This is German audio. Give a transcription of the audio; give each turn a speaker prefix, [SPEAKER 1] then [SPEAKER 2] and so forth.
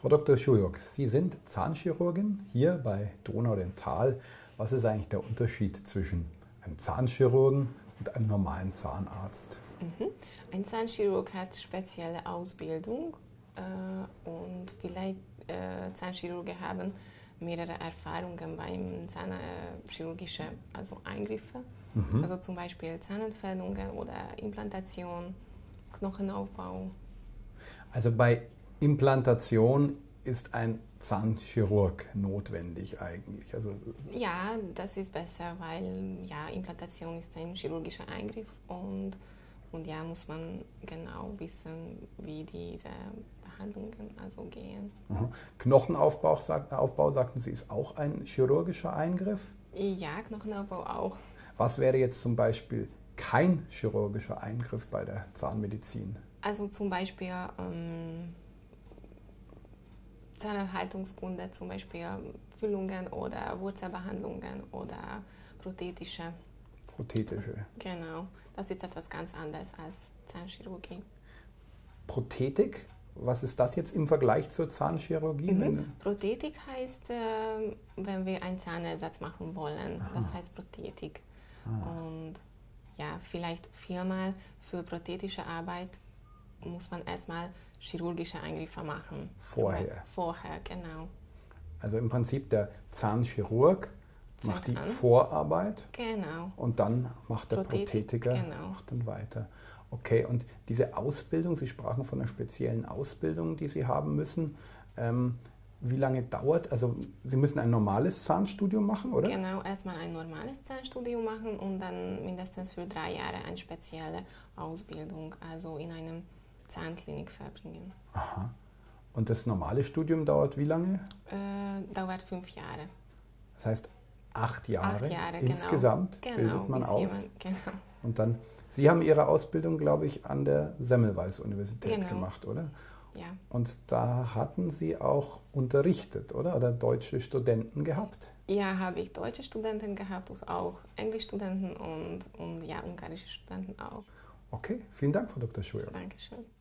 [SPEAKER 1] Frau Dr. Schujok, Sie sind Zahnchirurgin hier bei Donau Dental. Was ist eigentlich der Unterschied zwischen einem Zahnchirurgen und einem normalen Zahnarzt?
[SPEAKER 2] Ein Zahnchirurg hat spezielle Ausbildung und vielleicht Zahnchirurgen haben mehrere Erfahrungen beim zahnchirurgischen Eingriffe, also zum Beispiel Zahnentfernungen oder Implantation, Knochenaufbau.
[SPEAKER 1] Also bei Implantation ist ein Zahnchirurg notwendig eigentlich.
[SPEAKER 2] Ja, das ist besser, weil ja, Implantation ist ein chirurgischer Eingriff und ja, muss man genau wissen, wie diese Behandlungen gehen.
[SPEAKER 1] Knochenaufbau, sagten Sie, ist auch ein chirurgischer Eingriff?
[SPEAKER 2] Ja, Knochenaufbau auch.
[SPEAKER 1] Was wäre jetzt zum Beispiel kein chirurgischer Eingriff bei der Zahnmedizin?
[SPEAKER 2] Also zum Beispiel Zahnerhaltungskunde, zum Beispiel Füllungen oder Wurzelbehandlungen oder prothetische.
[SPEAKER 1] Prothetische.
[SPEAKER 2] Genau, das ist etwas ganz anderes als Zahnchirurgie.
[SPEAKER 1] Prothetik? Was ist das jetzt im Vergleich zur Zahnchirurgie?
[SPEAKER 2] Prothetik heißt, wenn wir einen Zahnersatz machen wollen, das heißt Prothetik. Und ja, vielleicht viermal für prothetische Arbeit muss man erstmal chirurgische Eingriffe machen.
[SPEAKER 1] Vorher?
[SPEAKER 2] Vorher, genau.
[SPEAKER 1] Also im Prinzip der Zahnchirurg macht die Vorarbeit,
[SPEAKER 2] genau,
[SPEAKER 1] und dann macht der Prothetiker macht dann weiter. Okay, und diese Ausbildung, Sie sprachen von einer speziellen Ausbildung, die Sie haben müssen. Wie lange dauert, also Sie müssen ein normales Zahnstudium machen, oder?
[SPEAKER 2] Genau, erstmal ein normales Zahnstudium machen und dann mindestens für 3 Jahre eine spezielle Ausbildung, also in einem Zahnklinik verbringen.
[SPEAKER 1] Aha. Und das normale Studium dauert wie lange?
[SPEAKER 2] Dauert 5 Jahre.
[SPEAKER 1] Das heißt 8 Jahre,
[SPEAKER 2] 8 Jahre
[SPEAKER 1] insgesamt bildet man aus.
[SPEAKER 2] Genau.
[SPEAKER 1] Und dann, Sie haben Ihre Ausbildung, glaube ich, an der Semmelweis-Universität gemacht, oder?
[SPEAKER 2] Ja.
[SPEAKER 1] Und da hatten Sie auch unterrichtet, oder? Oder deutsche Studenten gehabt?
[SPEAKER 2] Ja, habe ich deutsche Studenten gehabt und auch Englischstudenten und ja, ungarische Studenten auch.
[SPEAKER 1] Okay, vielen Dank, Frau Dr. Schujok.
[SPEAKER 2] Dankeschön.